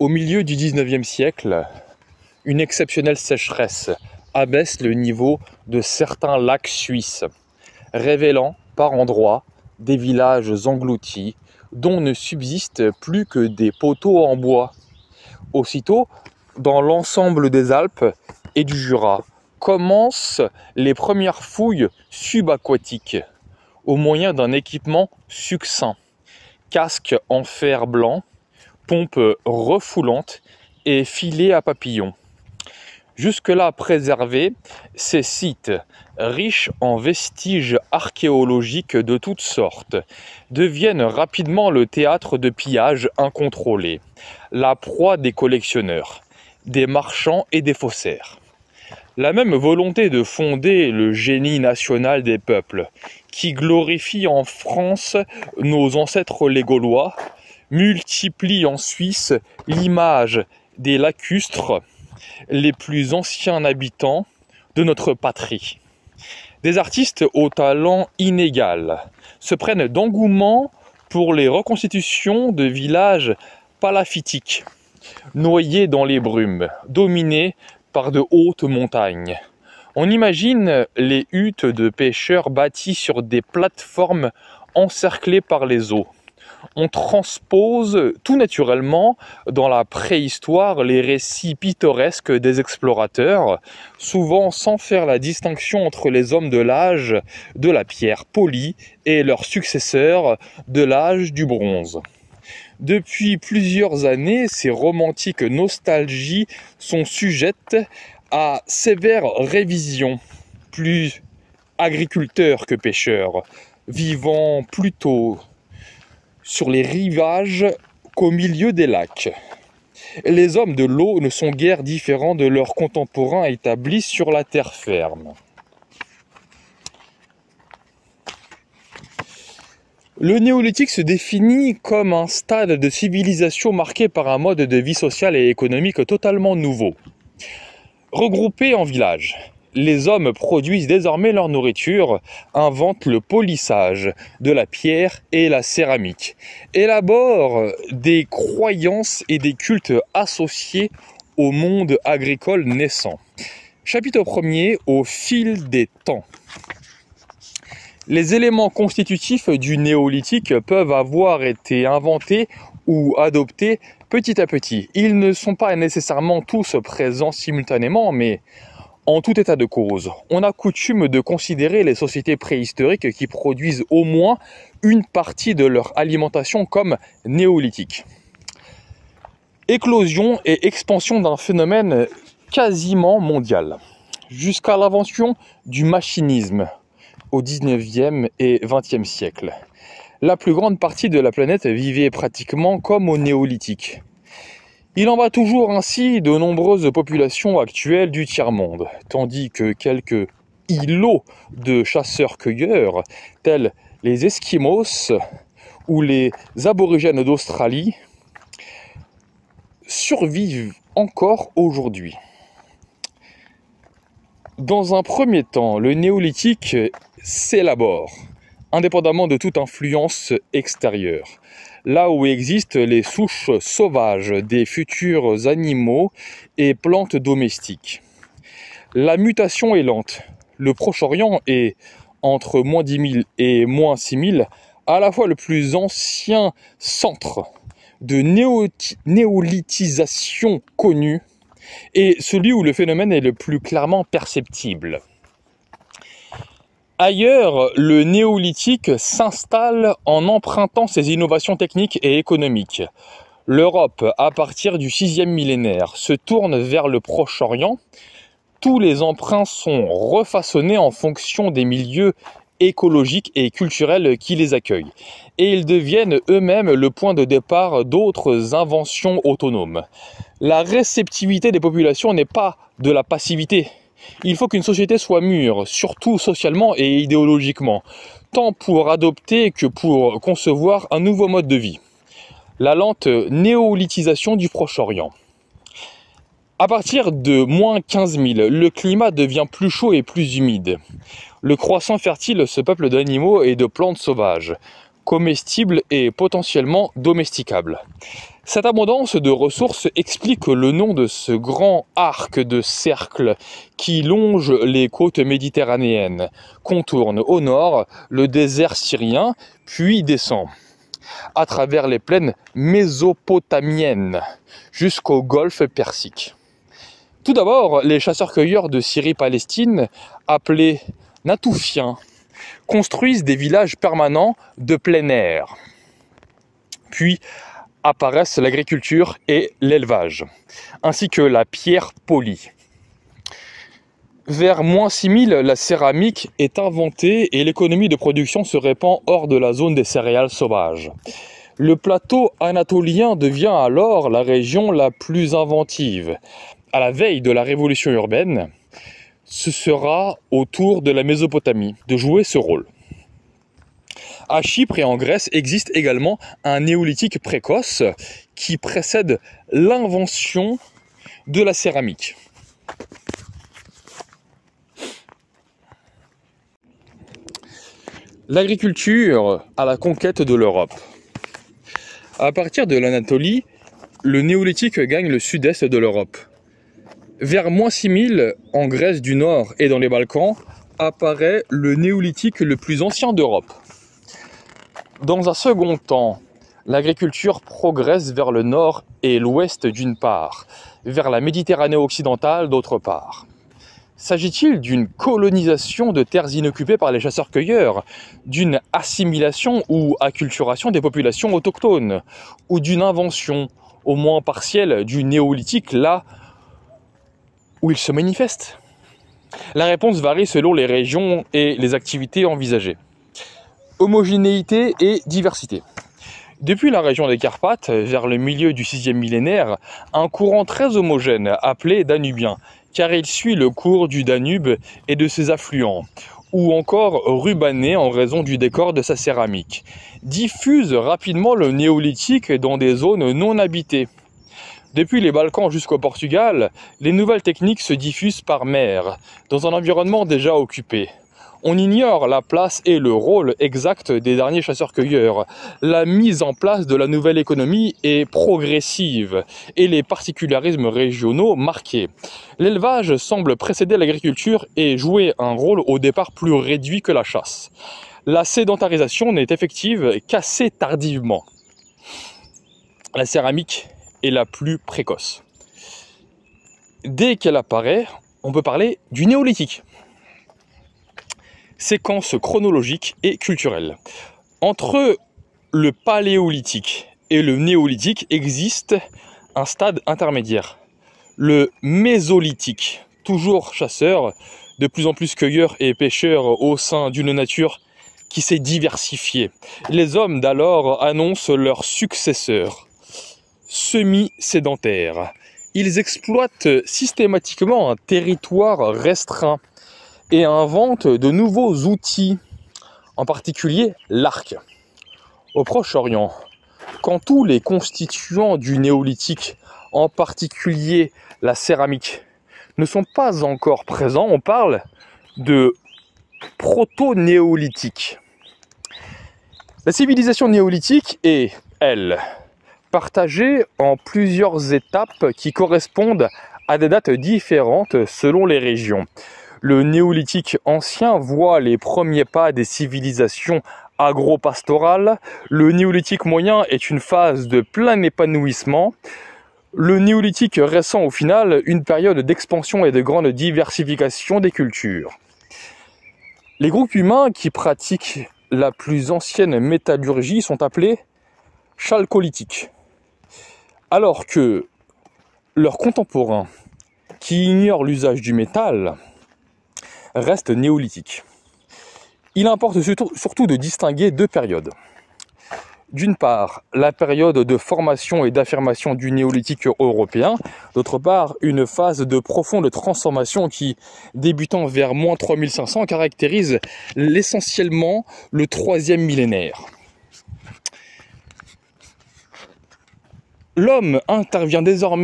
Au milieu du XIXe siècle, une exceptionnelle sécheresse abaisse le niveau de certains lacs suisses, révélant par endroits des villages engloutis dont ne subsistent plus que des poteaux en bois. Aussitôt, dans l'ensemble des Alpes et du Jura, commencent les premières fouilles subaquatiques au moyen d'un équipement succinct, casque en fer blanc, pompes refoulantes et filets à papillons. Jusque-là préservés, ces sites, riches en vestiges archéologiques de toutes sortes, deviennent rapidement le théâtre de pillages incontrôlés, la proie des collectionneurs, des marchands et des faussaires. La même volonté de fonder le génie national des peuples, qui glorifie en France nos ancêtres les Gaulois, multiplie en Suisse l'image des lacustres, les plus anciens habitants de notre patrie. Des artistes au talent inégal se prennent d'engouement pour les reconstitutions de villages palafitiques, noyés dans les brumes, dominés par de hautes montagnes. On imagine les huttes de pêcheurs bâties sur des plateformes encerclées par les eaux. On transpose tout naturellement dans la préhistoire les récits pittoresques des explorateurs, souvent sans faire la distinction entre les hommes de l'âge de la pierre polie et leurs successeurs de l'âge du bronze. Depuis plusieurs années, ces romantiques nostalgies sont sujettes à sévère révision, plus agriculteurs que pêcheurs, vivant plutôt sur les rivages qu'au milieu des lacs. Les hommes de l'eau ne sont guère différents de leurs contemporains établis sur la terre ferme. Le néolithique se définit comme un stade de civilisation marqué par un mode de vie sociale et économique totalement nouveau. Regroupés en villages, les hommes produisent désormais leur nourriture, inventent le polissage de la pierre et la céramique, élaborent des croyances et des cultes associés au monde agricole naissant. Chapitre 1er, au fil des temps. Les éléments constitutifs du néolithique peuvent avoir été inventés ou adoptés petit à petit. Ils ne sont pas nécessairement tous présents simultanément, mais en tout état de cause, on a coutume de considérer les sociétés préhistoriques qui produisent au moins une partie de leur alimentation comme néolithique. Éclosion et expansion d'un phénomène quasiment mondial, jusqu'à l'invention du machinisme au 19e et 20e siècle. La plus grande partie de la planète vivait pratiquement comme au néolithique. Il en va toujours ainsi de nombreuses populations actuelles du tiers-monde, tandis que quelques îlots de chasseurs-cueilleurs, tels les Esquimaux ou les aborigènes d'Australie, survivent encore aujourd'hui. Dans un premier temps, le néolithique s'élabore, indépendamment de toute influence extérieure, là où existent les souches sauvages des futurs animaux et plantes domestiques. La mutation est lente. Le Proche-Orient est, entre moins 10 000 et moins 6 000, à la fois le plus ancien centre de néolithisation connu et celui où le phénomène est le plus clairement perceptible. Ailleurs, le néolithique s'installe en empruntant ses innovations techniques et économiques. L'Europe, à partir du 6e millénaire, se tourne vers le Proche-Orient. Tous les emprunts sont refaçonnés en fonction des milieux écologiques et culturels qui les accueillent. Et ils deviennent eux-mêmes le point de départ d'autres inventions autonomes. La réceptivité des populations n'est pas de la passivité. Il faut qu'une société soit mûre, surtout socialement et idéologiquement, tant pour adopter que pour concevoir un nouveau mode de vie. La lente néolithisation du Proche-Orient. À partir de moins 15 000, le climat devient plus chaud et plus humide. Le croissant fertile se peuple d'animaux et de plantes sauvages. comestibles et potentiellement domesticables. Cette abondance de ressources explique le nom de ce grand arc de cercle qui longe les côtes méditerranéennes, contourne au nord le désert syrien, puis descend à travers les plaines mésopotamiennes jusqu'au golfe Persique. Tout d'abord, les chasseurs-cueilleurs de Syrie-Palestine, appelés Natoufiens, construisent des villages permanents de plein air. Puis apparaissent l'agriculture et l'élevage, ainsi que la pierre polie. Vers -6000, la céramique est inventée et l'économie de production se répand hors de la zone des céréales sauvages. Le plateau anatolien devient alors la région la plus inventive. À la veille de la révolution urbaine, ce sera au tour de la Mésopotamie de jouer ce rôle. À Chypre et en Grèce existe également un néolithique précoce qui précède l'invention de la céramique. L'agriculture à la conquête de l'Europe. À partir de l'Anatolie, le néolithique gagne le sud-est de l'Europe. Vers -6000, en Grèce du Nord et dans les Balkans, apparaît le néolithique le plus ancien d'Europe. Dans un second temps, l'agriculture progresse vers le nord et l'ouest d'une part, vers la Méditerranée occidentale d'autre part. S'agit-il d'une colonisation de terres inoccupées par les chasseurs-cueilleurs, d'une assimilation ou acculturation des populations autochtones, ou d'une invention, au moins partielle, du néolithique là où il se manifeste? La réponse varie selon les régions et les activités envisagées. Homogénéité et diversité. Depuis la région des Carpates, vers le milieu du 6e millénaire, un courant très homogène, appelé danubien, car il suit le cours du Danube et de ses affluents, ou encore rubané en raison du décor de sa céramique, diffuse rapidement le néolithique dans des zones non habitées. Depuis les Balkans jusqu'au Portugal, les nouvelles techniques se diffusent par mer, dans un environnement déjà occupé. On ignore la place et le rôle exact des derniers chasseurs-cueilleurs. La mise en place de la nouvelle économie est progressive et les particularismes régionaux marqués. L'élevage semble précéder l'agriculture et jouer un rôle au départ plus réduit que la chasse. La sédentarisation n'est effective qu'assez tardivement. La céramique est la plus précoce. Dès qu'elle apparaît, on peut parler du néolithique. Séquence chronologique et culturelle. Entre le paléolithique et le néolithique existe un stade intermédiaire. Le mésolithique, toujours chasseur, de plus en plus cueilleur et pêcheur au sein d'une nature qui s'est diversifiée. Les hommes d'alors annoncent leurs successeurs, semi-sédentaires. Ils exploitent systématiquement un territoire restreint et inventent de nouveaux outils, en particulier l'arc. Au Proche-Orient, quand tous les constituants du néolithique, en particulier la céramique, ne sont pas encore présents, on parle de proto-néolithique. La civilisation néolithique est, elle, partagée en plusieurs étapes qui correspondent à des dates différentes selon les régions. Le néolithique ancien voit les premiers pas des civilisations agro-pastorales. Le néolithique moyen est une phase de plein épanouissement. Le néolithique récent, au final, une période d'expansion et de grande diversification des cultures. Les groupes humains qui pratiquent la plus ancienne métallurgie sont appelés chalcolithiques, alors que leurs contemporains, qui ignorent l'usage du métal, restent néolithiques. Il importe surtout de distinguer deux périodes. D'une part, la période de formation et d'affirmation du néolithique européen. D'autre part, une phase de profonde transformation qui, débutant vers -3500, caractérise essentiellement le 3e millénaire. L'homme intervient désormais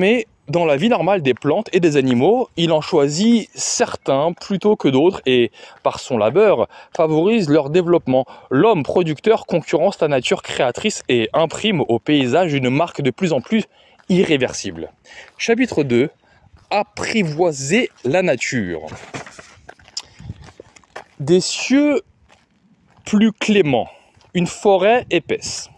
dans la vie normale des plantes et des animaux, il en choisit certains plutôt que d'autres et, par son labeur, favorise leur développement. L'homme producteur concurrence la nature créatrice et imprime au paysage une marque de plus en plus irréversible. Chapitre 2. Apprivoiser la nature. Des cieux plus cléments, une forêt épaisse.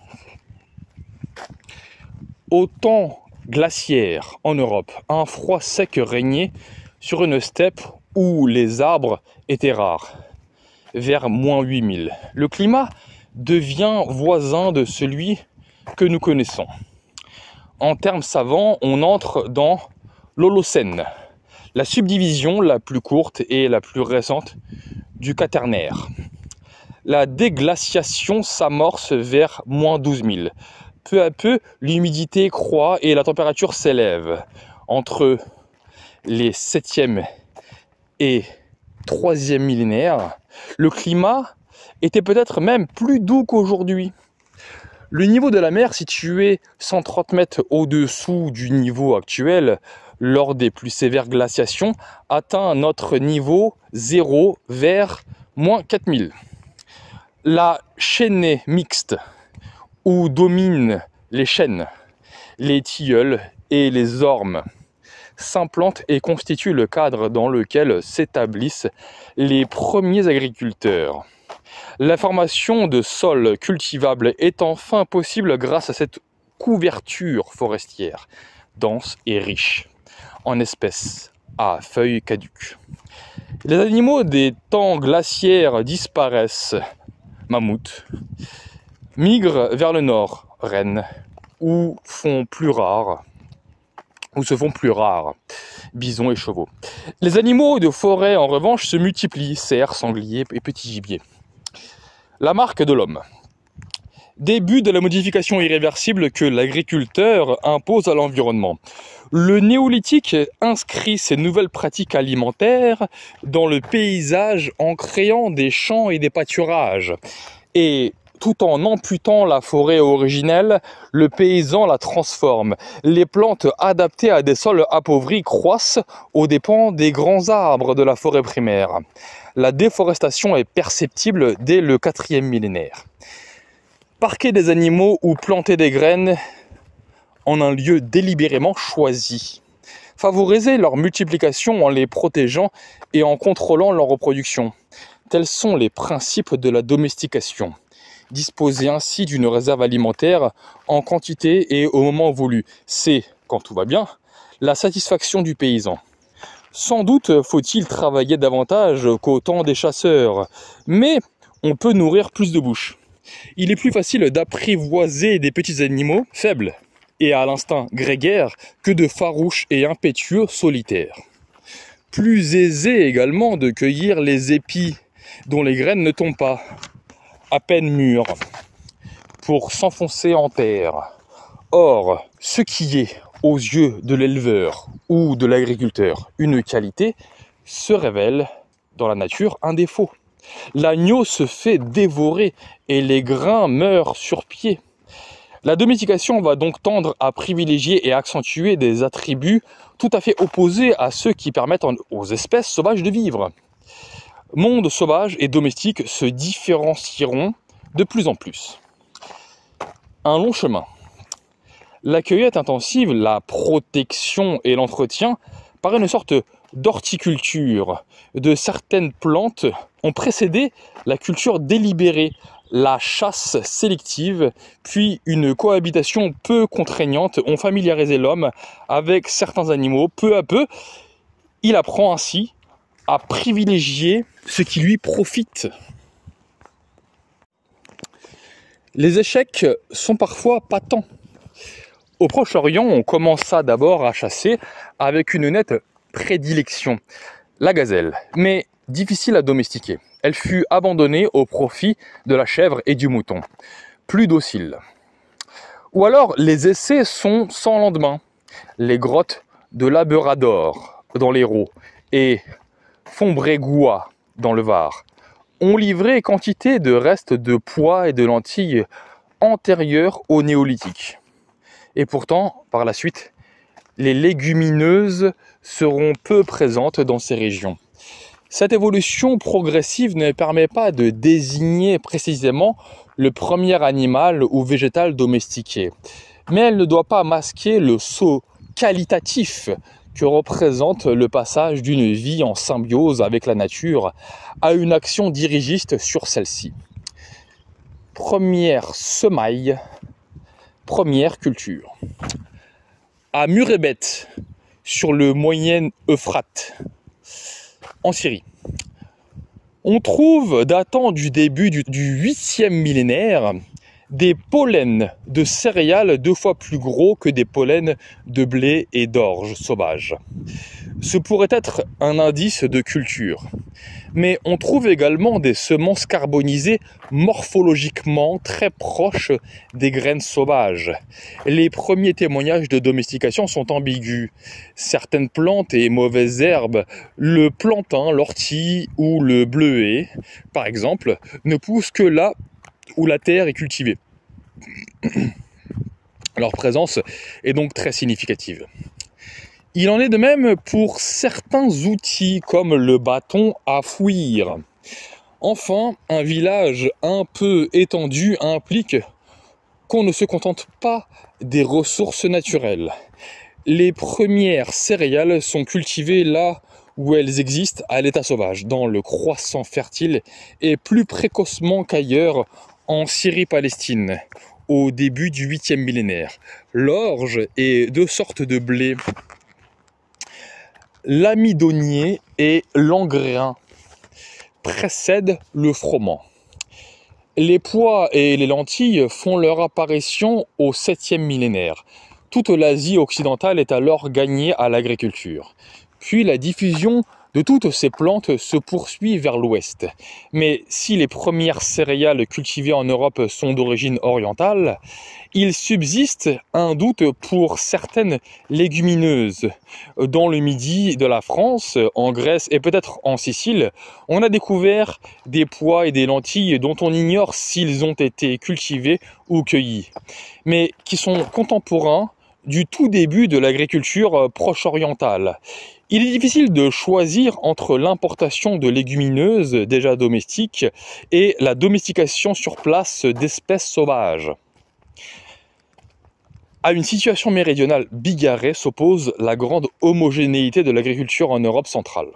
Au temps glaciaire en Europe, un froid sec régnait sur une steppe où les arbres étaient rares, vers -8000. Le climat devient voisin de celui que nous connaissons. En termes savants, on entre dans l'Holocène, la subdivision la plus courte et la plus récente du Quaternaire. La déglaciation s'amorce vers -12000. Peu à peu, l'humidité croît et la température s'élève. Entre les 7e et 3e millénaires, le climat était peut-être même plus doux qu'aujourd'hui. Le niveau de la mer, situé 130 mètres au-dessous du niveau actuel, lors des plus sévères glaciations, atteint notre niveau 0 vers -4000. La chaînée mixte, où dominent les chênes, les tilleuls et les ormes, s'implantent et constituent le cadre dans lequel s'établissent les premiers agriculteurs. La formation de sols cultivables est enfin possible grâce à cette couverture forestière, dense et riche en espèces à feuilles caduques. Les animaux des temps glaciaires disparaissent, mammouths, migrent vers le nord, rennes, ou se font plus rares, bisons et chevaux. Les animaux de forêt, en revanche, se multiplient, cerfs, sangliers et petits gibiers. La marque de l'homme. Début de la modification irréversible que l'agriculteur impose à l'environnement. Le néolithique inscrit ces nouvelles pratiques alimentaires dans le paysage en créant des champs et des pâturages. Et tout en amputant la forêt originelle, le paysan la transforme. Les plantes adaptées à des sols appauvris croissent aux dépens des grands arbres de la forêt primaire. La déforestation est perceptible dès le 4e millénaire. Parquer des animaux ou planter des graines en un lieu délibérément choisi. Favoriser leur multiplication en les protégeant et en contrôlant leur reproduction. Tels sont les principes de la domestication. Disposer ainsi d'une réserve alimentaire en quantité et au moment voulu. C'est, quand tout va bien, la satisfaction du paysan. Sans doute faut-il travailler davantage qu'au temps des chasseurs, mais on peut nourrir plus de bouches. Il est plus facile d'apprivoiser des petits animaux faibles et à l'instinct grégaire que de farouches et impétueux solitaires. Plus aisé également de cueillir les épis dont les graines ne tombent pas, à peine mûres, pour s'enfoncer en terre. Or, ce qui est, aux yeux de l'éleveur ou de l'agriculteur, une qualité, se révèle dans la nature un défaut. L'agneau se fait dévorer et les grains meurent sur pied. La domestication va donc tendre à privilégier et accentuer des attributs tout à fait opposés à ceux qui permettent aux espèces sauvages de vivre. Monde sauvage et domestique se différencieront de plus en plus. Un long chemin. La cueillette intensive, la protection et l'entretien par une sorte d'horticulture de certaines plantes ont précédé la culture délibérée, la chasse sélective, puis une cohabitation peu contraignante ont familiarisé l'homme avec certains animaux. Peu à peu, il apprend ainsi à privilégier ce qui lui profite. Les échecs sont parfois patents. Au Proche-Orient, on commença d'abord à chasser avec une nette prédilection, la gazelle, mais difficile à domestiquer. Elle fut abandonnée au profit de la chèvre et du mouton, plus docile. Ou alors, les essais sont sans lendemain. Les grottes de Labrador, dans l'Hérault, et Fontbrégois, dans le Var, ont livré quantité de restes de pois et de lentilles antérieurs au néolithique. Et pourtant, par la suite, les légumineuses seront peu présentes dans ces régions. Cette évolution progressive ne permet pas de désigner précisément le premier animal ou végétal domestiqué, mais elle ne doit pas masquer le saut qualitatif que représente le passage d'une vie en symbiose avec la nature à une action dirigiste sur celle-ci. Première semaille, première culture. À Murebet, sur le moyen Euphrate, en Syrie, on trouve, datant du début du 8e millénaire, des pollens de céréales 2 fois plus gros que des pollens de blé et d'orge sauvage. Ce pourrait être un indice de culture. Mais on trouve également des semences carbonisées morphologiquement très proches des graines sauvages. Les premiers témoignages de domestication sont ambigus. Certaines plantes et mauvaises herbes, le plantain, l'ortie ou le bleuet, par exemple, ne poussent que là où la terre est cultivée. Leur présence est donc très significative. Il en est de même pour certains outils comme le bâton à fouir. Enfin, un village un peu étendu implique qu'on ne se contente pas des ressources naturelles. Les premières céréales sont cultivées là où elles existent à l'état sauvage, dans le croissant fertile et plus précocement qu'ailleurs en Syrie-Palestine, au début du 8e millénaire. L'orge et 2 sortes de blé, l'amidonnier et l'engrais, précèdent le froment. Les pois et les lentilles font leur apparition au 7e millénaire. Toute l'Asie occidentale est alors gagnée à l'agriculture. Puis la diffusion de toutes ces plantes se poursuit vers l'ouest. Mais si les premières céréales cultivées en Europe sont d'origine orientale, il subsiste un doute pour certaines légumineuses. Dans le midi de la France, en Grèce et peut-être en Sicile, on a découvert des pois et des lentilles dont on ignore s'ils ont été cultivés ou cueillis, mais qui sont contemporains du tout début de l'agriculture proche-orientale. Il est difficile de choisir entre l'importation de légumineuses déjà domestiques et la domestication sur place d'espèces sauvages. À une situation méridionale bigarrée s'oppose la grande homogénéité de l'agriculture en Europe centrale.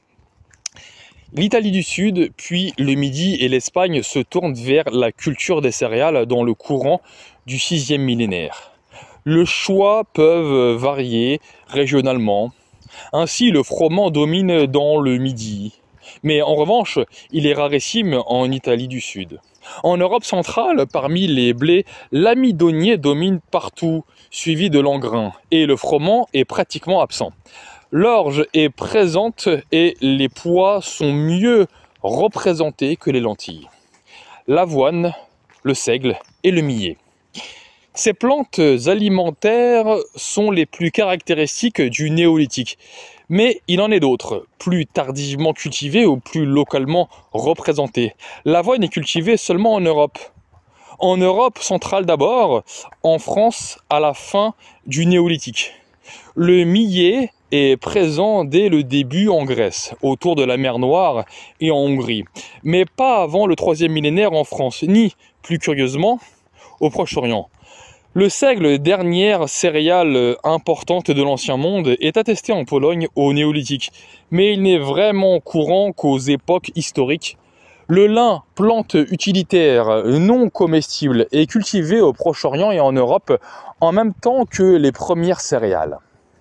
L'Italie du Sud, puis le Midi et l'Espagne se tournent vers la culture des céréales dans le courant du 6e millénaire. Le choix peut varier régionalement. Ainsi, le froment domine dans le Midi. Mais en revanche, il est rarissime en Italie du Sud. En Europe centrale, parmi les blés, l'amidonnier domine partout, suivi de l'engrain, et le froment est pratiquement absent. L'orge est présente et les pois sont mieux représentés que les lentilles. L'avoine, le seigle et le millet. Ces plantes alimentaires sont les plus caractéristiques du néolithique. Mais il en est d'autres, plus tardivement cultivées ou plus localement représentées. L'avoine est cultivée seulement en Europe. En Europe centrale d'abord, en France à la fin du néolithique. Le millet est présent dès le début en Grèce, autour de la mer Noire et en Hongrie, mais pas avant le 3e millénaire en France, ni, plus curieusement, au Proche-Orient. Le seigle, dernière céréale importante de l'Ancien Monde, est attesté en Pologne au Néolithique, mais il n'est vraiment courant qu'aux époques historiques. Le lin, plante utilitaire non comestible, est cultivé au Proche-Orient et en Europe en même temps que les premières céréales.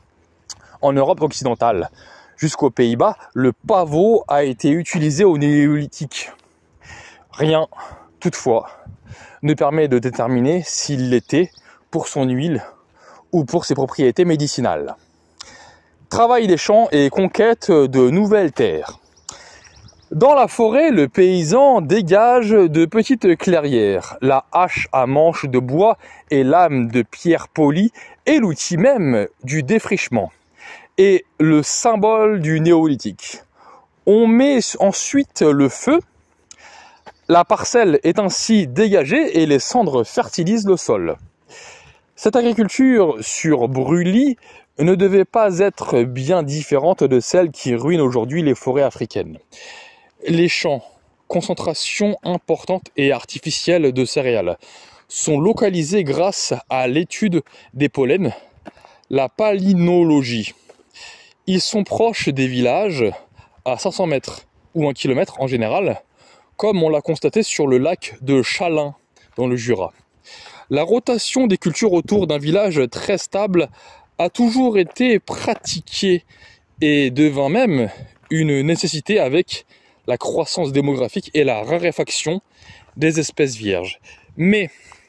En Europe occidentale, jusqu'aux Pays-Bas, le pavot a été utilisé au Néolithique. Rien, toutefois, ne permet de déterminer s'il l'était pour son huile ou pour ses propriétés médicinales. Travail des champs et conquête de nouvelles terres. Dans la forêt, le paysan dégage de petites clairières. La hache à manche de bois et lame de pierre polie est l'outil même du défrichement et le symbole du néolithique. On met ensuite le feu. La parcelle est ainsi dégagée et les cendres fertilisent le sol. Cette agriculture sur brûlis ne devait pas être bien différente de celle qui ruine aujourd'hui les forêts africaines. Les champs, concentration importante et artificielle de céréales, sont localisés grâce à l'étude des pollens, la palynologie. Ils sont proches des villages, à 500 mètres ou 1 kilomètre en général, comme on l'a constaté sur le lac de Chalain dans le Jura. La rotation des cultures autour d'un village très stable a toujours été pratiquée et devint même une nécessité avec la croissance démographique et la raréfaction des espèces vierges. Mais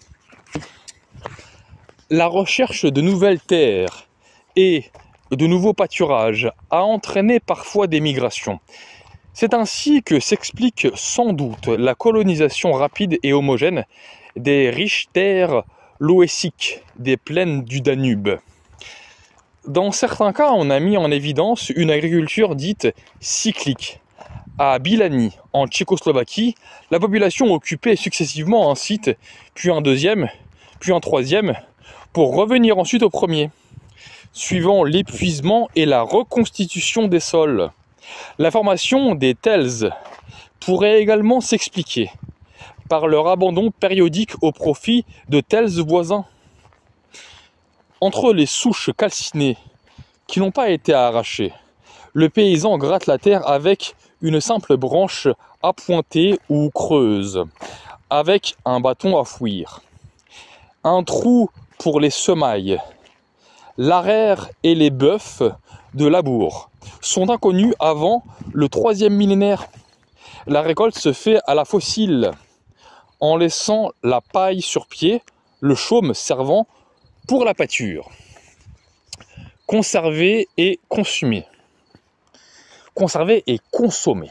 la recherche de nouvelles terres et de nouveaux pâturages a entraîné parfois des migrations. C'est ainsi que s'explique sans doute la colonisation rapide et homogène des riches terres loétiques des plaines du Danube. Dans certains cas, on a mis en évidence une agriculture dite cyclique. À Bilani, en Tchécoslovaquie, la population occupait successivement un site, puis un deuxième, puis un troisième, pour revenir ensuite au premier, suivant l'épuisement et la reconstitution des sols. La formation des tels pourrait également s'expliquer par leur abandon périodique au profit de tels voisins. Entre les souches calcinées qui n'ont pas été arrachées, le paysan gratte la terre avec une simple branche appointée ou creuse, avec un bâton à fouir. Un trou pour les semailles. L'arère et les bœufs de labour sont inconnus avant le 3e millénaire. La récolte se fait à la fossile, en laissant la paille sur pied, le chaume servant pour la pâture. Conserver et consumer. Conserver et consommer.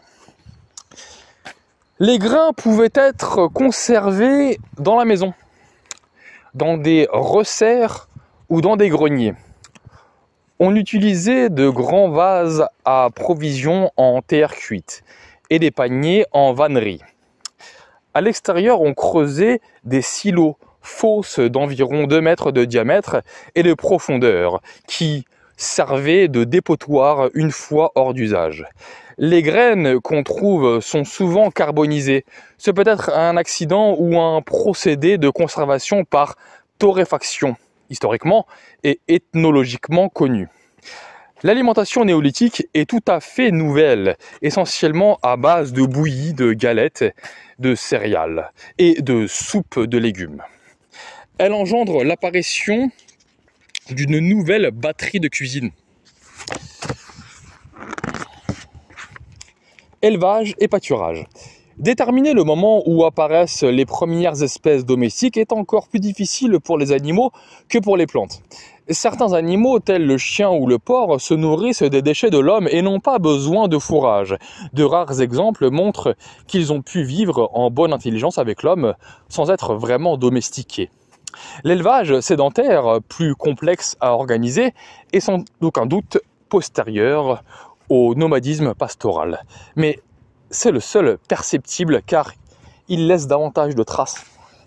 Les grains pouvaient être conservés dans la maison, dans des resserres ou dans des greniers. On utilisait de grands vases à provisions en terre cuite et des paniers en vannerie. À l'extérieur, on creusait des silos fosses d'environ 2 mètres de diamètre et de profondeur qui servaient de dépotoir une fois hors d'usage. Les graines qu'on trouve sont souvent carbonisées. C'est peut-être un accident ou un procédé de conservation par torréfaction, historiquement et ethnologiquement connu. L'alimentation néolithique est tout à fait nouvelle, essentiellement à base de bouillie, de galettes, de céréales et de soupes de légumes. Elle engendre l'apparition d'une nouvelle batterie de cuisine. Élevage et pâturage. Déterminer le moment où apparaissent les premières espèces domestiques est encore plus difficile pour les animaux que pour les plantes. Certains animaux, tels le chien ou le porc, se nourrissent des déchets de l'homme et n'ont pas besoin de fourrage. De rares exemples montrent qu'ils ont pu vivre en bonne intelligence avec l'homme sans être vraiment domestiqués. L'élevage sédentaire, plus complexe à organiser, est sans aucun doute postérieur au nomadisme pastoral. Mais c'est le seul perceptible car il laisse davantage de traces.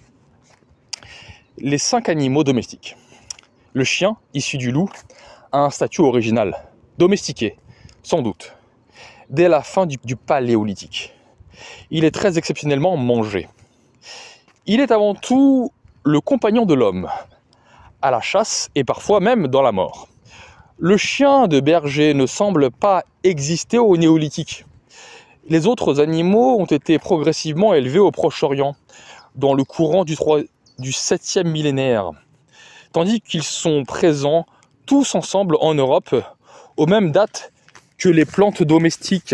Les 5 animaux domestiques. Le chien, issu du loup, a un statut original, domestiqué, sans doute, dès la fin du Paléolithique. Il est très exceptionnellement mangé. Il est avant tout le compagnon de l'homme, à la chasse et parfois même dans la mort. Le chien de berger ne semble pas exister au Néolithique. Les autres animaux ont été progressivement élevés au Proche-Orient, dans le courant du 7e millénaire, tandis qu'ils sont présents tous ensemble en Europe, aux mêmes dates que les plantes domestiques.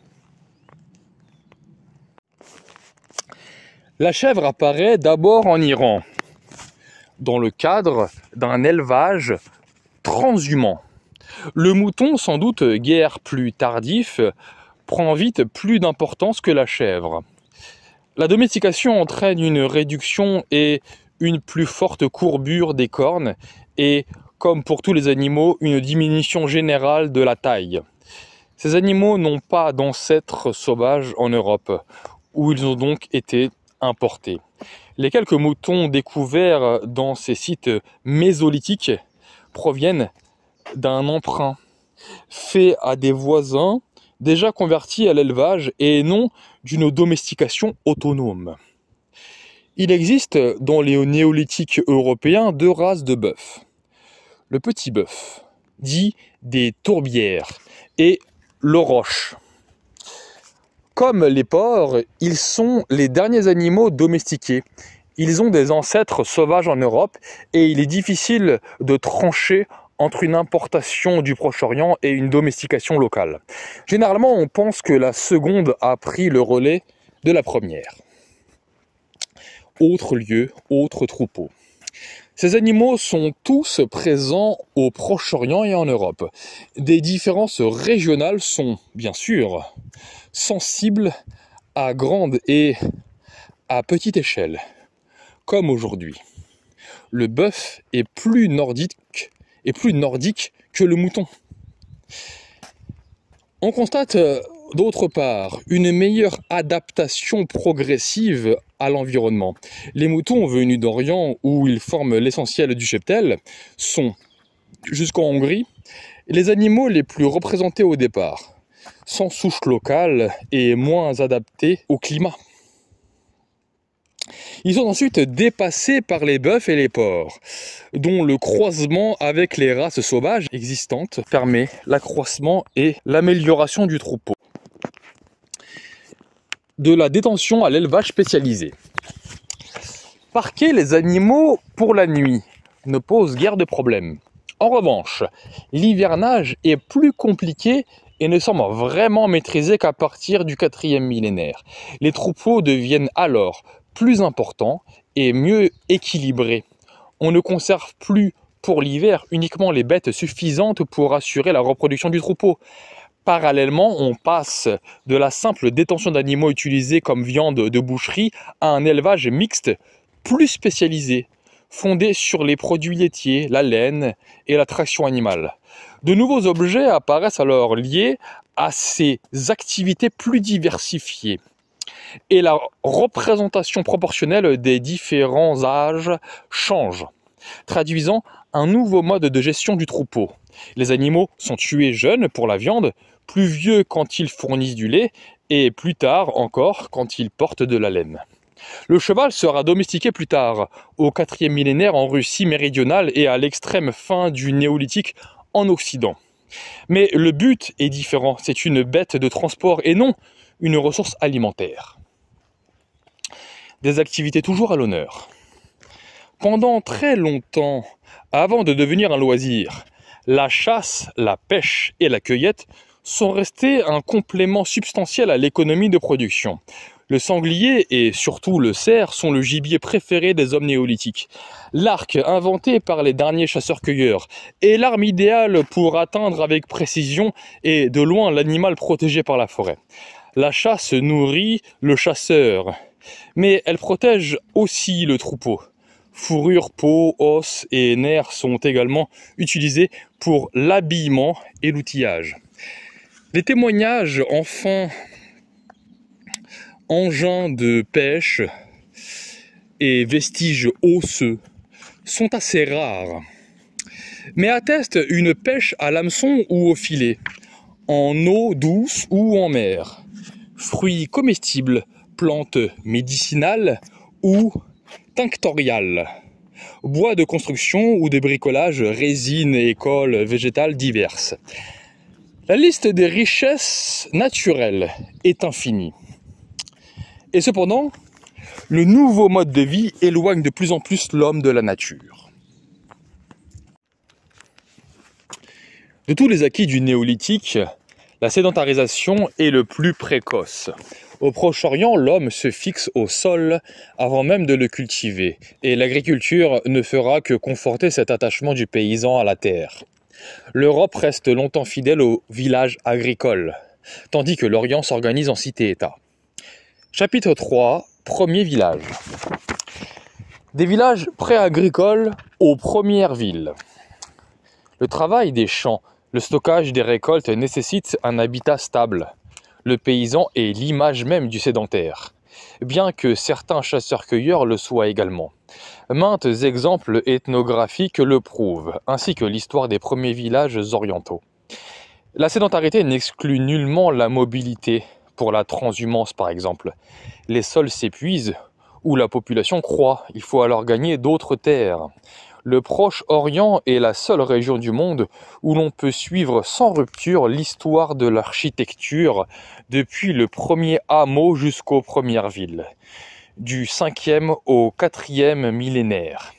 La chèvre apparaît d'abord en Iran, dans le cadre d'un élevage transhumant. Le mouton, sans doute guère plus tardif, prend vite plus d'importance que la chèvre. La domestication entraîne une réduction et une plus forte courbure des cornes et, comme pour tous les animaux, une diminution générale de la taille. Ces animaux n'ont pas d'ancêtres sauvages en Europe, où ils ont donc été importés. Les quelques moutons découverts dans ces sites mésolithiques proviennent d'un emprunt fait à des voisins déjà convertis à l'élevage et non d'une domestication autonome. Il existe dans les néolithiques européens deux races de bœufs. Le petit bœuf, dit des tourbières, et l'auroch. Comme les porcs, ils sont les derniers animaux domestiqués. Ils ont des ancêtres sauvages en Europe et il est difficile de trancher entre une importation du Proche-Orient et une domestication locale. Généralement, on pense que la seconde a pris le relais de la première. Autre lieu, autre troupeau. Ces animaux sont tous présents au Proche-Orient et en Europe. Des différences régionales sont, bien sûr, sensibles à grande et à petite échelle, comme aujourd'hui. Le bœuf est plus nordique que le mouton. On constate d'autre part une meilleure adaptation progressive à l'environnement. Les moutons venus d'Orient, où ils forment l'essentiel du cheptel, sont, jusqu'en Hongrie, les animaux les plus représentés au départ, sans souche locale et moins adaptés au climat. Ils sont ensuite dépassés par les bœufs et les porcs, dont le croisement avec les races sauvages existantes permet l'accroissement et l'amélioration du troupeau. De la détention à l'élevage spécialisé. Parquer les animaux pour la nuit ne pose guère de problème. En revanche, l'hivernage est plus compliqué et ne semble vraiment maîtrisé qu'à partir du 4e millénaire. Les troupeaux deviennent alors plus importants et mieux équilibrés. On ne conserve plus pour l'hiver uniquement les bêtes suffisantes pour assurer la reproduction du troupeau. Parallèlement, on passe de la simple détention d'animaux utilisés comme viande de boucherie à un élevage mixte plus spécialisé, fondé sur les produits laitiers, la laine et la traction animale. De nouveaux objets apparaissent alors liés à ces activités plus diversifiées. Et la représentation proportionnelle des différents âges change, traduisant un nouveau mode de gestion du troupeau. Les animaux sont tués jeunes pour la viande, plus vieux quand ils fournissent du lait, et plus tard encore quand ils portent de la laine. Le cheval sera domestiqué plus tard, au 4e millénaire en Russie méridionale et à l'extrême fin du néolithique en Occident. Mais le but est différent, c'est une bête de transport et non une ressource alimentaire. Des activités toujours à l'honneur. Pendant très longtemps, avant de devenir un loisir, la chasse, la pêche et la cueillette sont restés un complément substantiel à l'économie de production. Le sanglier et surtout le cerf sont le gibier préféré des hommes néolithiques. L'arc, inventé par les derniers chasseurs-cueilleurs, est l'arme idéale pour atteindre avec précision et de loin l'animal protégé par la forêt. La chasse nourrit le chasseur, mais elle protège aussi le troupeau. Fourrure, peau, os et nerfs sont également utilisés pour l'habillement et l'outillage. Les témoignages, enfin, engins de pêche et vestiges osseux sont assez rares, mais attestent une pêche à l'hameçon ou au filet, en eau douce ou en mer, fruits comestibles, plantes médicinales ou tinctoriales, bois de construction ou de bricolage, résines et colles végétales diverses. La liste des richesses naturelles est infinie. Et cependant, le nouveau mode de vie éloigne de plus en plus l'homme de la nature. De tous les acquis du néolithique, la sédentarisation est le plus précoce. Au Proche-Orient, l'homme se fixe au sol avant même de le cultiver, et l'agriculture ne fera que conforter cet attachement du paysan à la terre. L'Europe reste longtemps fidèle aux villages agricoles, tandis que l'Orient s'organise en cité-État. Chapitre 3, premier village. Des villages pré-agricoles aux premières villes. Le travail des champs, le stockage des récoltes nécessite un habitat stable. Le paysan est l'image même du sédentaire, bien que certains chasseurs-cueilleurs le soient également. Maintes exemples ethnographiques le prouvent, ainsi que l'histoire des premiers villages orientaux. La sédentarité n'exclut nullement la mobilité, pour la transhumance par exemple. Les sols s'épuisent ou la population croît, il faut alors gagner d'autres terres. Le Proche-Orient est la seule région du monde où l'on peut suivre sans rupture l'histoire de l'architecture depuis le premier hameau jusqu'aux premières villes, du 5e au 4e millénaire.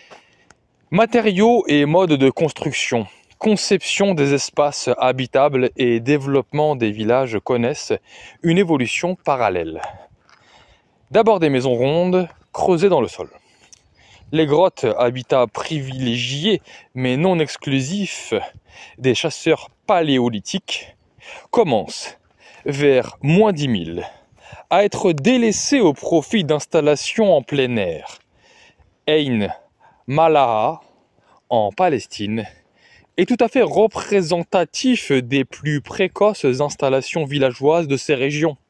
Matériaux et modes de construction, conception des espaces habitables et développement des villages connaissent une évolution parallèle. D'abord des maisons rondes creusées dans le sol. Les grottes, habitat privilégié mais non exclusif des chasseurs paléolithiques, commencent vers moins 10 000 à être délaissés au profit d'installations en plein air. Ain Malaha, en Palestine, est tout à fait représentatif des plus précoces installations villageoises de ces régions.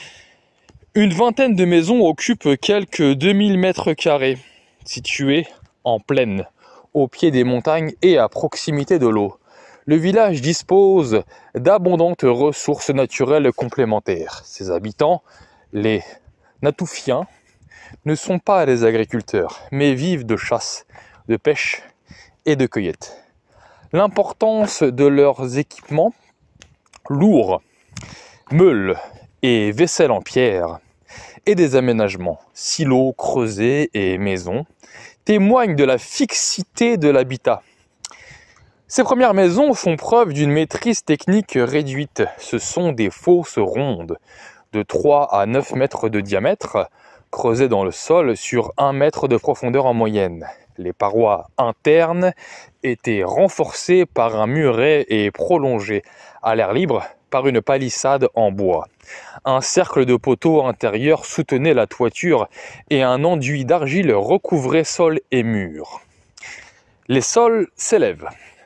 Une vingtaine de maisons occupent quelques 2000 mètres carrés, situées en plaine, au pied des montagnes et à proximité de l'eau. Le village dispose d'abondantes ressources naturelles complémentaires. Ses habitants, les Natoufiens, ne sont pas des agriculteurs, mais vivent de chasse, de pêche et de cueillette. L'importance de leurs équipements lourds, meules et vaisselle en pierre, et des aménagements, silos creusés et maisons, témoignent de la fixité de l'habitat. Ces premières maisons font preuve d'une maîtrise technique réduite. Ce sont des fosses rondes, de 3 à 9 mètres de diamètre, creusées dans le sol sur 1 mètre de profondeur en moyenne. Les parois internes étaient renforcées par un muret et prolongées à l'air libre par une palissade en bois. Un cercle de poteaux intérieurs soutenait la toiture et un enduit d'argile recouvrait sol et murs. Les sols s'élèvent.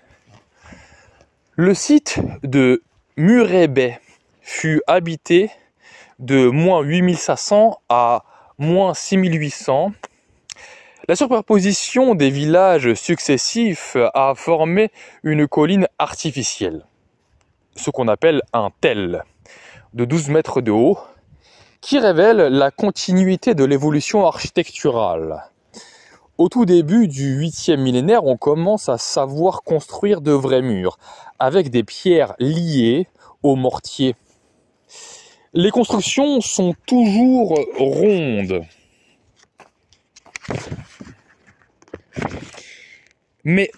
Le site de Murebet fut habité de moins 8500 à moins 6800. La superposition des villages successifs a formé une colline artificielle, ce qu'on appelle un tell, de 12 mètres de haut, qui révèle la continuité de l'évolution architecturale. Au tout début du 8e millénaire, on commence à savoir construire de vrais murs, avec des pierres liées au mortier. Les constructions sont toujours rondes. Mais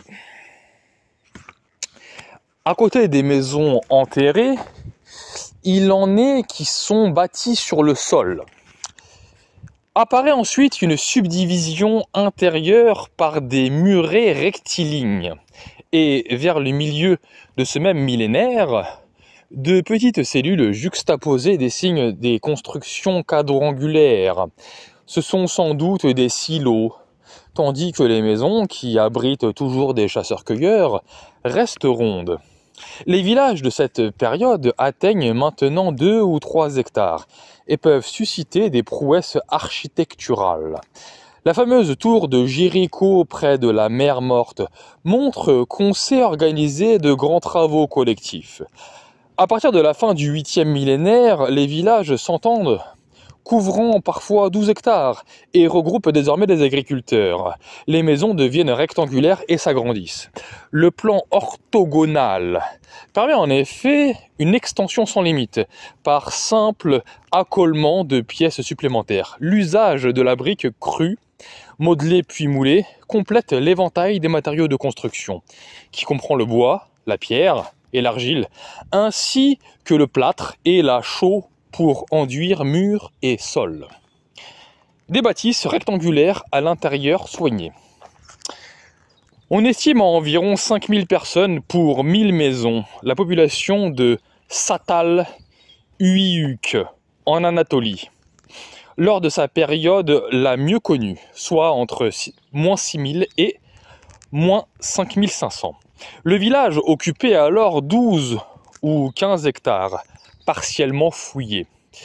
à côté des maisons enterrées, il en est qui sont bâties sur le sol. Apparaît ensuite une subdivision intérieure par des murets rectilignes. Et vers le milieu de ce même millénaire, de petites cellules juxtaposées dessinent des constructions quadrangulaires. Ce sont sans doute des silos, tandis que les maisons, qui abritent toujours des chasseurs-cueilleurs, restent rondes. Les villages de cette période atteignent maintenant 2 ou 3 hectares et peuvent susciter des prouesses architecturales. La fameuse tour de Jéricho près de la mer Morte montre qu'on sait organiser de grands travaux collectifs. À partir de la fin du 8e millénaire, les villages s'entendent, couvrant parfois 12 hectares et regroupent désormais des agriculteurs. Les maisons deviennent rectangulaires et s'agrandissent. Le plan orthogonal permet en effet une extension sans limite par simple accolement de pièces supplémentaires. L'usage de la brique crue, modelée puis moulée, complète l'éventail des matériaux de construction, qui comprend le bois, la pierre et l'argile, ainsi que le plâtre et la chaux pour enduire murs et sols. Des bâtisses rectangulaires à l'intérieur soignées. On estime à environ 5000 personnes pour 1000 maisons. La population de Satal Uyuk, en Anatolie, lors de sa période la mieux connue, soit entre moins 6000 et moins 5500. Le village occupait alors 12 ou 15 hectares, partiellement fouillés.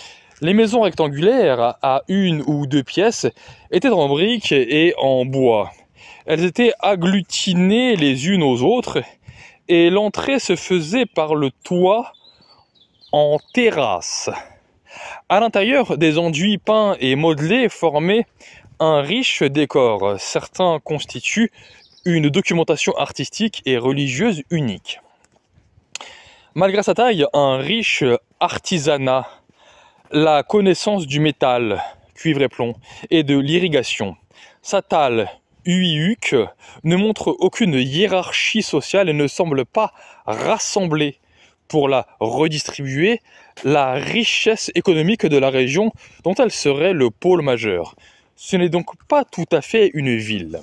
Les maisons rectangulaires à une ou deux pièces étaient en briques et en bois. Elles étaient agglutinées les unes aux autres et l'entrée se faisait par le toit en terrasse. À l'intérieur, des enduits peints et modelés formaient un riche décor. Certains constituent une documentation artistique et religieuse unique. Malgré sa taille, un riche artisanat, la connaissance du métal, cuivre et plomb, et de l'irrigation. Sa talle, Huiuk, ne montre aucune hiérarchie sociale et ne semble pas rassembler pour la redistribuer la richesse économique de la région dont elle serait le pôle majeur. Ce n'est donc pas tout à fait une ville.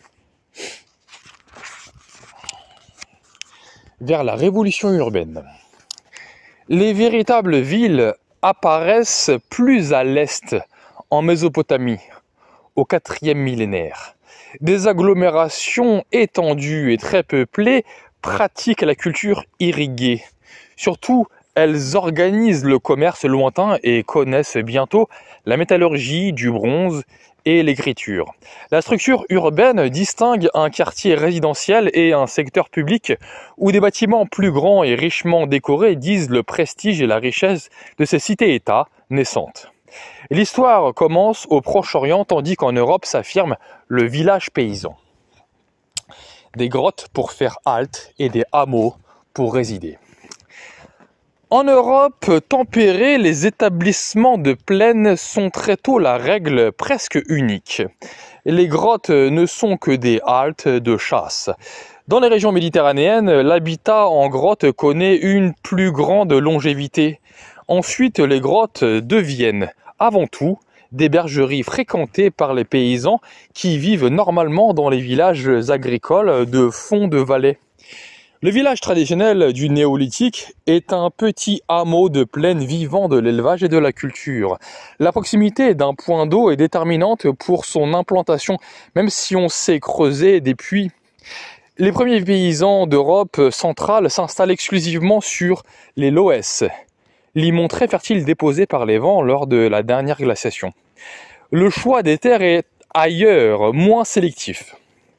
Vers la révolution urbaine. Les véritables villes apparaissent plus à l'est, en Mésopotamie, au IVe millénaire. Des agglomérations étendues et très peuplées pratiquent la culture irriguée. Surtout, elles organisent le commerce lointain et connaissent bientôt la métallurgie, du bronze et l'écriture. La structure urbaine distingue un quartier résidentiel et un secteur public où des bâtiments plus grands et richement décorés disent le prestige et la richesse de ces cités-États naissantes. L'histoire commence au Proche-Orient tandis qu'en Europe s'affirme le village paysan. Des grottes pour faire halte et des hameaux pour résider. En Europe tempérée, les établissements de plaine sont très tôt la règle presque unique. Les grottes ne sont que des haltes de chasse. Dans les régions méditerranéennes, l'habitat en grotte connaît une plus grande longévité. Ensuite, les grottes deviennent, avant tout, des bergeries fréquentées par les paysans qui vivent normalement dans les villages agricoles de fond de vallée. Le village traditionnel du néolithique est un petit hameau de plaine vivant de l'élevage et de la culture. La proximité d'un point d'eau est déterminante pour son implantation, même si on sait creuser des puits. Les premiers paysans d'Europe centrale s'installent exclusivement sur les loess, limons très fertiles déposés par les vents lors de la dernière glaciation. Le choix des terres est ailleurs, moins sélectif.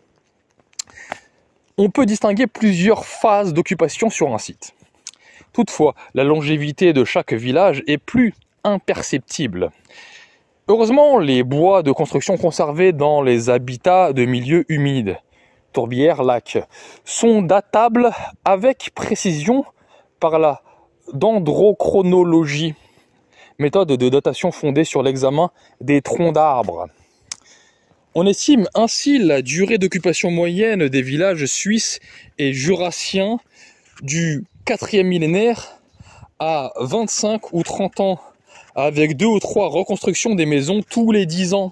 On peut distinguer plusieurs phases d'occupation sur un site. Toutefois, la longévité de chaque village est plus imperceptible. Heureusement, les bois de construction conservés dans les habitats de milieux humides, tourbières, lacs, sont datables avec précision par la dendrochronologie, méthode de datation fondée sur l'examen des troncs d'arbres. On estime ainsi la durée d'occupation moyenne des villages suisses et jurassiens du 4e millénaire à 25 ou 30 ans, avec 2 ou 3 reconstructions des maisons tous les 10 ans.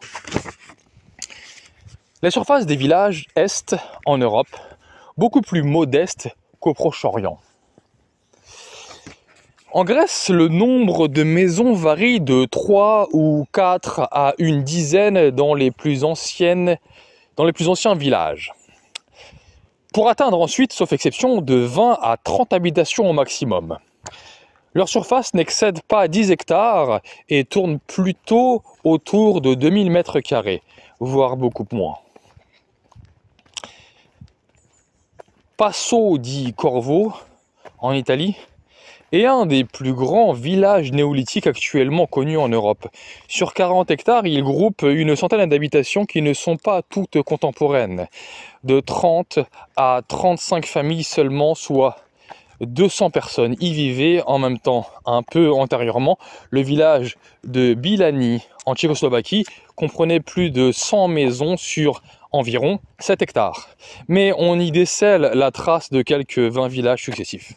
La surface des villages est, en Europe, beaucoup plus modeste qu'au Proche-Orient. En Grèce, le nombre de maisons varie de 3 ou 4 à une dizaine dans les plus anciens villages. Pour atteindre ensuite, sauf exception, de 20 à 30 habitations au maximum. Leur surface n'excède pas 10 hectares et tourne plutôt autour de 2000 mètres carrés, voire beaucoup moins. Passo di Corvo, en Italie, est un des plus grands villages néolithiques actuellement connus en Europe. Sur 40 hectares, il groupe une centaine d'habitations qui ne sont pas toutes contemporaines. De 30 à 35 familles seulement, soit 200 personnes y vivaient en même temps. Un peu antérieurement, le village de Bilani, en Tchécoslovaquie, comprenait plus de 100 maisons sur environ 7 hectares. Mais on y décèle la trace de quelques 20 villages successifs.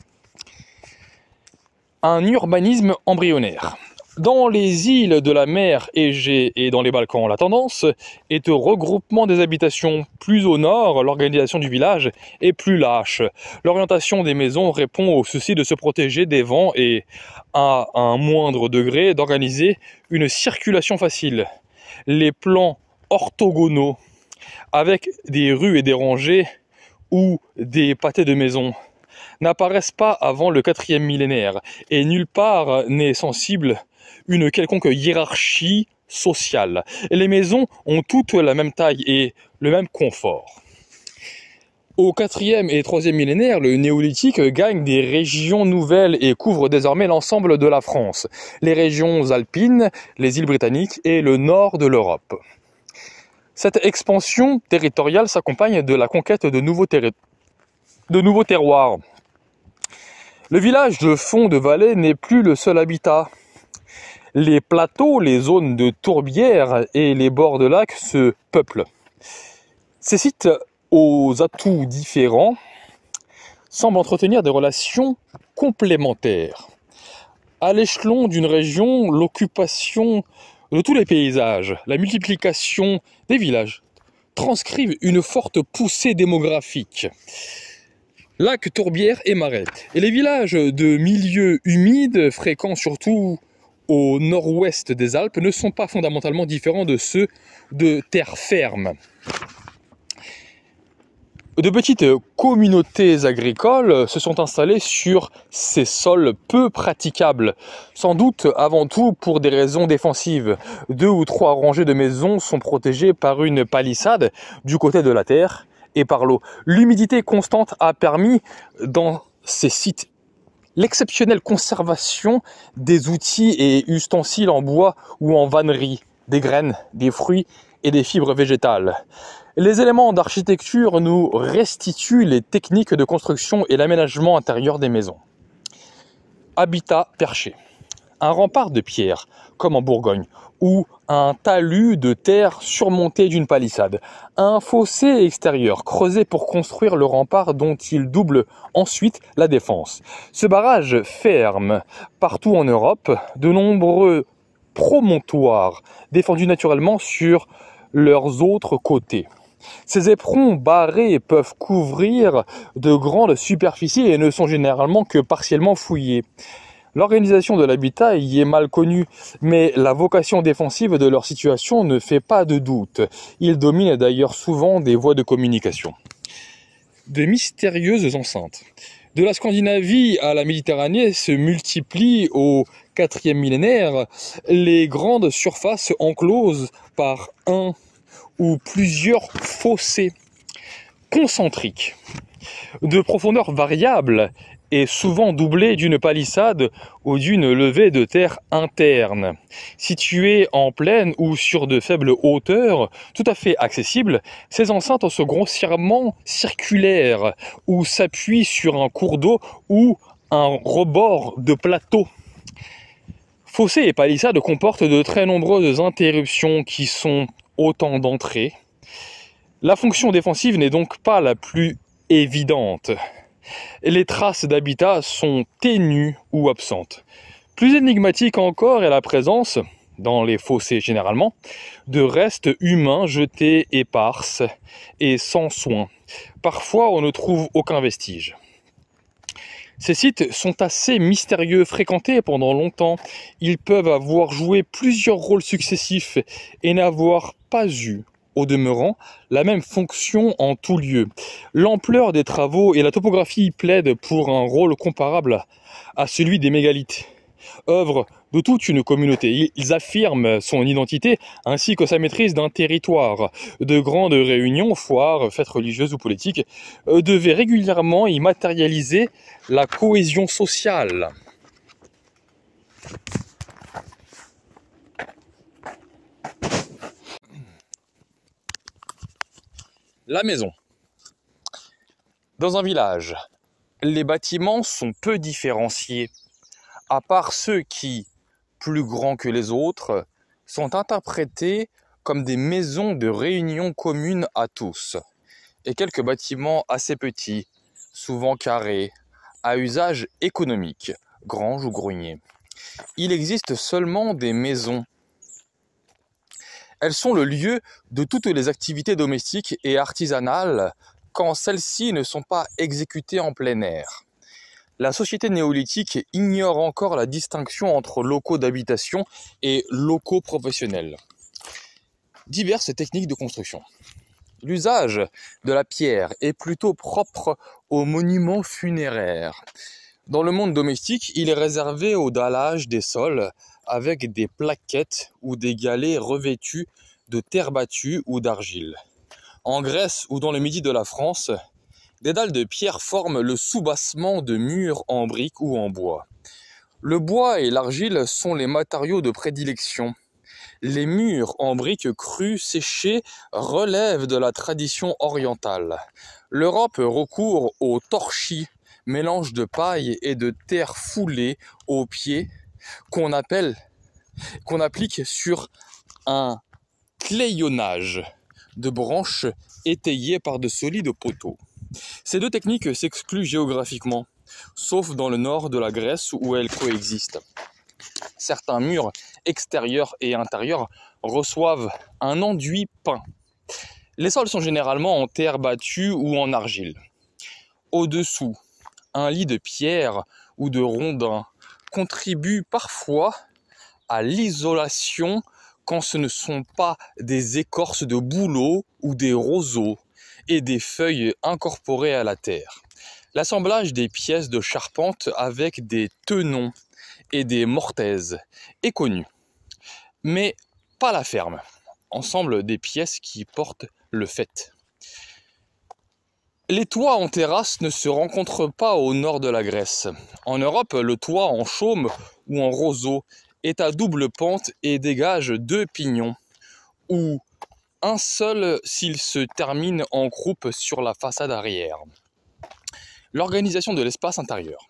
Un urbanisme embryonnaire. Dans les îles de la mer Égée et dans les Balkans, la tendance est au regroupement des habitations. Plus au nord, l'organisation du village est plus lâche. L'orientation des maisons répond au souci de se protéger des vents et, à un moindre degré, d'organiser une circulation facile. Les plans orthogonaux, avec des rues et des rangées ou des pâtés de maisons, n'apparaissent pas avant le 4e millénaire et nulle part n'est sensible une quelconque hiérarchie sociale. Et les maisons ont toutes la même taille et le même confort. Au 4e et 3e millénaire, le néolithique gagne des régions nouvelles et couvre désormais l'ensemble de la France, les régions alpines, les îles britanniques et le nord de l'Europe. Cette expansion territoriale s'accompagne de la conquête de nouveaux terroirs. Le village de fond de vallée n'est plus le seul habitat. Les plateaux, les zones de tourbières et les bords de lacs se peuplent. Ces sites aux atouts différents semblent entretenir des relations complémentaires. À l'échelon d'une région, l'occupation de tous les paysages, la multiplication des villages transcrivent une forte poussée démographique. Lacs, tourbières et marais. Et les villages de milieux humides, fréquents surtout au nord-ouest des Alpes, ne sont pas fondamentalement différents de ceux de terre ferme. De petites communautés agricoles se sont installées sur ces sols peu praticables, sans doute avant tout pour des raisons défensives. 2 ou 3 rangées de maisons sont protégées par une palissade du côté de la terre et par l'eau. L'humidité constante a permis dans ces sites l'exceptionnelle conservation des outils et ustensiles en bois ou en vannerie, des graines, des fruits et des fibres végétales. Les éléments d'architecture nous restituent les techniques de construction et l'aménagement intérieur des maisons. Habitat perché. Un rempart de pierre, comme en Bourgogne, ou un talus de terre surmonté d'une palissade. Un fossé extérieur creusé pour construire le rempart dont il double ensuite la défense. Ce barrage ferme partout en Europe de nombreux promontoires défendus naturellement sur leurs autres côtés. Ces éperons barrés peuvent couvrir de grandes superficies et ne sont généralement que partiellement fouillés. L'organisation de l'habitat y est mal connue, mais la vocation défensive de leur situation ne fait pas de doute. Ils dominent d'ailleurs souvent des voies de communication. De mystérieuses enceintes. De la Scandinavie à la Méditerranée se multiplient au 4e millénaire les grandes surfaces encloses par un ou plusieurs fossés concentriques, de profondeur variable et souvent doublés d'une palissade ou d'une levée de terre interne. Situées en plaine ou sur de faibles hauteurs, tout à fait accessibles, ces enceintes sont grossièrement circulaires ou s'appuient sur un cours d'eau ou un rebord de plateau. Fossés et palissades comportent de très nombreuses interruptions qui sont autant d'entrées. La fonction défensive n'est donc pas la plus évidente. Les traces d'habitat sont ténues ou absentes. Plus énigmatique encore est la présence, dans les fossés généralement, de restes humains jetés éparses et sans soin. Parfois, on ne trouve aucun vestige. Ces sites sont assez mystérieux, fréquentés pendant longtemps. Ils peuvent avoir joué plusieurs rôles successifs et n'avoir pas eu, au demeurant, la même fonction en tout lieu. L'ampleur des travaux et la topographie plaident pour un rôle comparable à celui des mégalithes, œuvre de toute une communauté. Ils affirment son identité ainsi que sa maîtrise d'un territoire. De grandes réunions, foires, fêtes religieuses ou politiques devaient régulièrement y matérialiser la cohésion sociale. La maison. Dans un village, les bâtiments sont peu différenciés, à part ceux qui, plus grands que les autres, sont interprétés comme des maisons de réunion communes à tous, et quelques bâtiments assez petits, souvent carrés, à usage économique, granges ou greniers. Il existe seulement des maisons. Elles sont le lieu de toutes les activités domestiques et artisanales quand celles-ci ne sont pas exécutées en plein air. La société néolithique ignore encore la distinction entre locaux d'habitation et locaux professionnels. Diverses techniques de construction. L'usage de la pierre est plutôt propre aux monuments funéraires. Dans le monde domestique, il est réservé au dallage des sols avec des plaquettes ou des galets revêtus de terre battue ou d'argile. En Grèce ou dans le midi de la France, des dalles de pierre forment le soubassement de murs en briques ou en bois. Le bois et l'argile sont les matériaux de prédilection. Les murs en briques crues séchées relèvent de la tradition orientale. L'Europe recourt au torchis, mélange de paille et de terre foulée aux pieds qu'on applique sur un clayonnage de branches étayées par de solides poteaux. Ces deux techniques s'excluent géographiquement, sauf dans le nord de la Grèce où elles coexistent. Certains murs extérieurs et intérieurs reçoivent un enduit peint. Les sols sont généralement en terre battue ou en argile. Au-dessous, un lit de pierre ou de rondins contribue parfois à l'isolation quand ce ne sont pas des écorces de bouleau ou des roseaux et des feuilles incorporées à la terre. L'assemblage des pièces de charpente avec des tenons et des mortaises est connu, mais pas la ferme, ensemble des pièces qui portent le faîte. Les toits en terrasse ne se rencontrent pas au nord de la Grèce. En Europe, le toit en chaume ou en roseau est à double pente et dégage deux pignons, ou un seul s'il se termine en croupe sur la façade arrière. L'organisation de l'espace intérieur.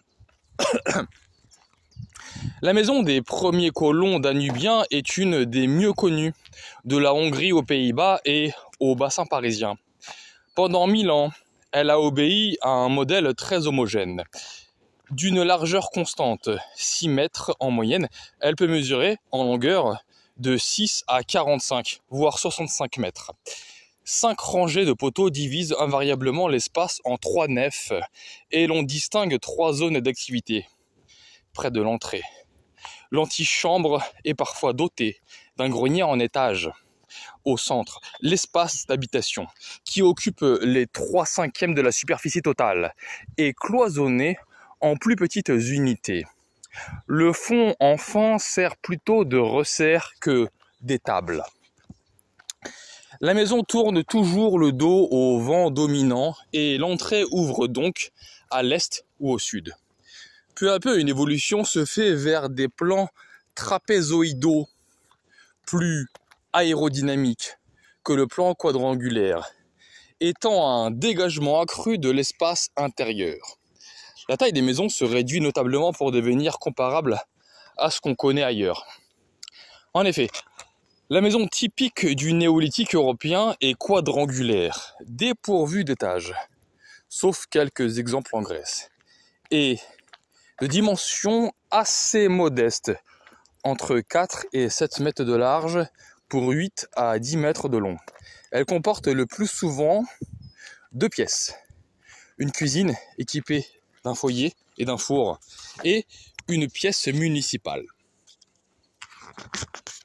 La maison des premiers colons danubiens est une des mieux connues, de la Hongrie aux Pays-Bas et au bassin parisien. Pendant 1000 ans, elle a obéi à un modèle très homogène. D'une largeur constante, 6 mètres en moyenne, elle peut mesurer en longueur de 6 à 45, voire 65 mètres. 5 rangées de poteaux divisent invariablement l'espace en 3 nefs et l'on distingue 3 zones d'activité près de l'entrée. L'antichambre est parfois dotée d'un grenier en étage. Au centre, l'espace d'habitation, qui occupe les 3/5 de la superficie totale, est cloisonné en plus petites unités. Le fond enfin sert plutôt de resserre que d'étable. La maison tourne toujours le dos au vent dominant et l'entrée ouvre donc à l'est ou au sud. Peu à peu, une évolution se fait vers des plans trapézoïdaux, plus aérodynamiques que le plan quadrangulaire, étant un dégagement accru de l'espace intérieur. La taille des maisons se réduit notablement pour devenir comparable à ce qu'on connaît ailleurs. En effet, la maison typique du néolithique européen est quadrangulaire, dépourvue d'étages, sauf quelques exemples en Grèce, et de dimensions assez modestes, entre 4 et 7 mètres de large pour 8 à 10 mètres de long. Elle comporte le plus souvent 2 pièces, une cuisine équipée d'un foyer et d'un four, et une pièce municipale.